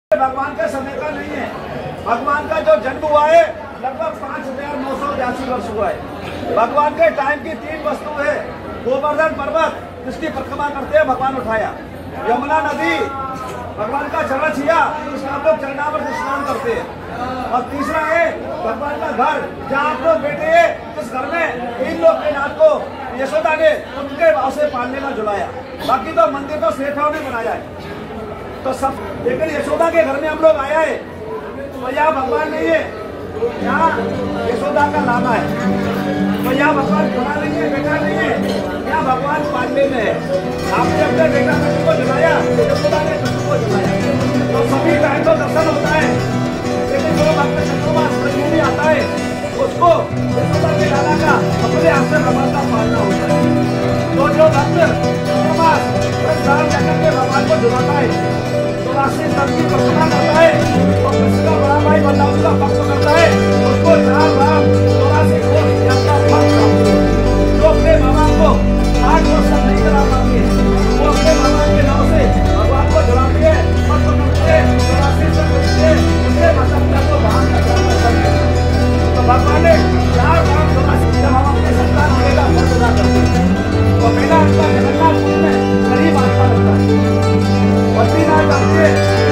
भगवान के समय का नहीं है। भगवान का जो जन्म हुआ है लगभग 5982 वर्ष हुआ है। भगवान के टाइम की 3 वस्तु है। गोवर्धन पर्वत जिसकी परिक्रमा करते हैं भगवान उठाया, यमुना नदी भगवान का चरण छिया जिसका आप लोग चरणामृत स्नान करते हैं, और तीसरा है भगवान का घर जहाँ आप लोग बैठे हैं। जिस घर में इन लोग के नाथ को यशोदा ने उनके भाव से पालने में जुलाया। बाकी तो मंदिर तो सेठाओं ने बनाया है तो सब, लेकिन यशोदा के घर में हम लोग आया है तो यहाँ भगवान नहीं है, यहाँ यशोदा का लामा है। तो यहाँ भगवान बड़ा नहीं है, बेटा नहीं है, यहाँ भगवान पालने में है। आपने अपने बेटा बेटी को जलाया, यशोदा ने बेटी को जलाया, तो सभी टाइम तो दर्शन होता है। लेकिन जो भक्त चंद्रमास नहीं आता है उसको यशोदा के लाला का अपने हाथ से भगवान का पालना होता है। तो जो भक्त चंद्रमास के भगवान को जुलाता है तो राशि की परिक्रमा करता है और उसका बड़ा भाई बंदा उसका भक्त करता है, उसको राम राम 84 कोस यात्रा फल प्राप्त होती है। जो अपने मामा को 8 वर्ष तक नहीं करा पाती है वो अपने मामा के नाम से भगवान को जुलाती है और पकड़ते हैं 84 से बचते उनके माता पिता को वाहन करते। तो भगवान ने राम राम 84 जब हम अपने संतान होने का फल अदा करते हैं तो पहला उनका जगन्नाथपुर में गरीब आत्मा लगता है, बद्रीनाथ जाते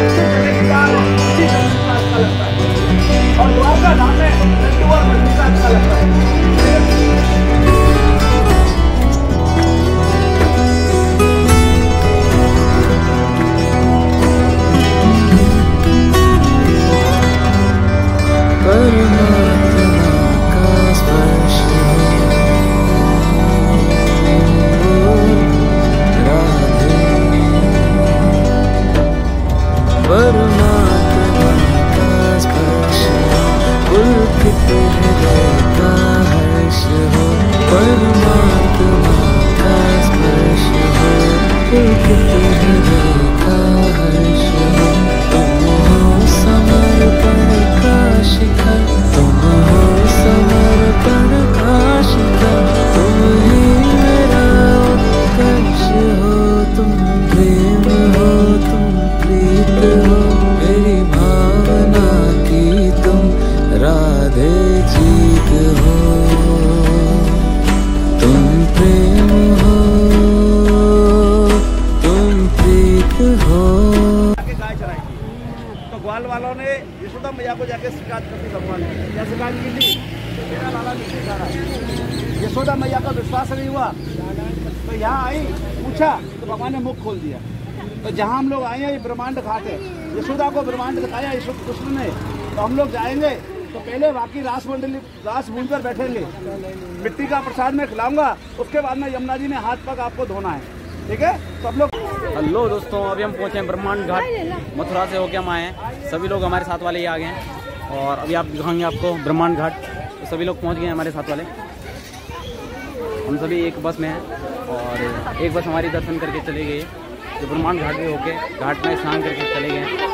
अच्छा लगता है, और द्वारका धाम में लड्डू और बर्फी का अच्छा लगता है। वालों ने यशोदा मैया को जाके शिकायत करती भगवान ने क्या शिकायत की थी, मेरा लाला नीचे जा रहा है। यशोदा मैया का विश्वास नहीं हुआ तो यहाँ आई, पूछा तो भगवान ने मुख खोल दिया। तो जहाँ हम लोग आए हैं ये ब्रह्मांड घाट है, यशोदा को ब्रह्मांड दिखाया कृष्ण ने। तो हम लोग जाएंगे तो पहले बाकी रास मंडली रास भूमि पर बैठेंगे, मिट्टी का प्रसाद में खिलाऊंगा, उसके बाद में यमुना जी में हाथ पग आपको धोना है, ठीक है। सब लोग हेलो दोस्तों, अभी हम पहुंचे हैं ब्रह्मांड घाट, मथुरा से होके हम आए हैं। सभी लोग हमारे साथ वाले ही आ गए हैं और अभी आप दिखाएंगे आपको ब्रह्मांड घाट। तो सभी लोग पहुंच गए हैं हमारे साथ वाले, हम सभी एक बस में हैं और एक बस हमारी दर्शन करके चली गई है जो ब्रह्मांड घाट में होके घाट में स्नान करके चले गए हैं।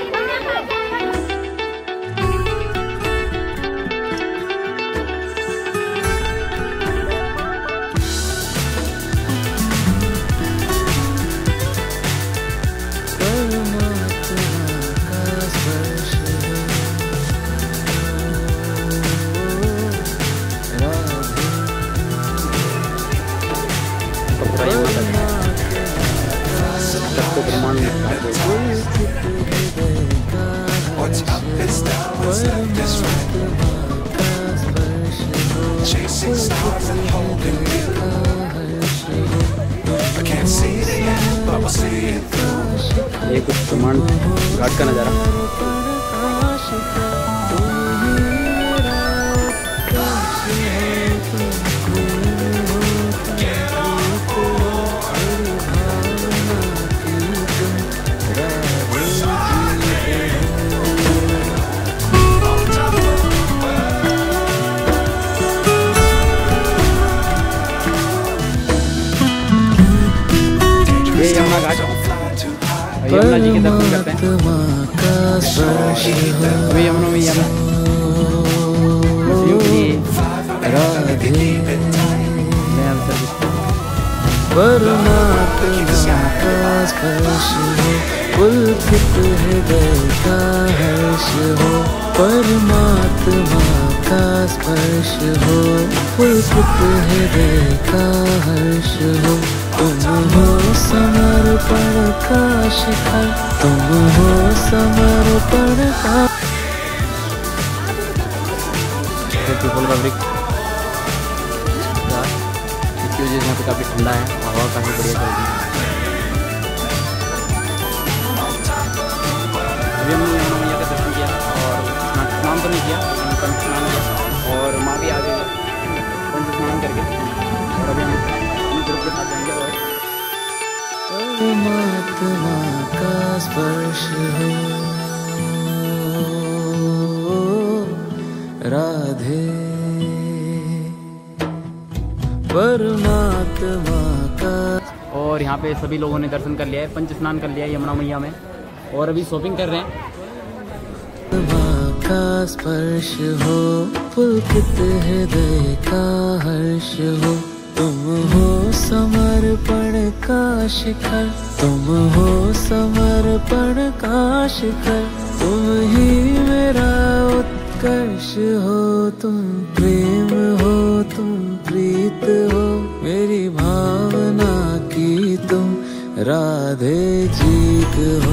ये कुछ ब्रह्मांड घाट का नज़ारा। ये यमुना घाट, यमुना जी के दर्शन करते हैं। अभी यमुना में परमात्मा का स्पर्श पुलकित हृदय का हर्ष हो, परमात्मा का स्पर्श हो, पुलकित हृदय का हर्ष हो। तुम हो समर्पण का शिखर, तुम हो समर्पण का। फूल का वृक्ष इसकी वजह से यहाँ पे काफ़ी ठंडा है, हवा काफ़ी बढ़िया चल रही है। अभी हमने यमुना मैया का दर्शन किया और स्नान तो नहीं किया, पंच स्नान किया और माँ भी आ गई पंच स्नान करके, और अभी हम ग्रुप के साथ जाएंगे। और परमात्मा का स्पर्श हो, राधे परमात्मा का। और यहाँ पे सभी लोगों ने दर्शन कर लिया है, पंच स्नान कर लिया है यमुना मैया में, और अभी शॉपिंग कर रहे हैं। का स्पर्श हो, पुलकित हृदय का हर्ष हो। तुम हो समर्पण का शिखर, तुम हो समर्पण का शिखर। तुम ही मेरा उत्कर्ष हो, तुम प्रेम हो, तुम प्रीत हो, मेरी भावना की तुम राधे जीत हो।